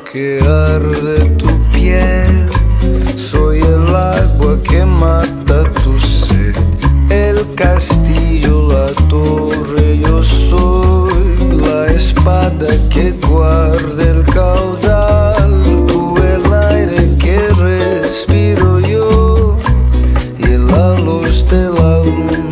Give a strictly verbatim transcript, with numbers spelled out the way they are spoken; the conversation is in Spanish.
que arde tu piel. Soy el agua que mata tu sed, el castillo, la torre. Yo soy la espada que guarda el caudal. Tú el aire que respiro yo y la luz de la luna.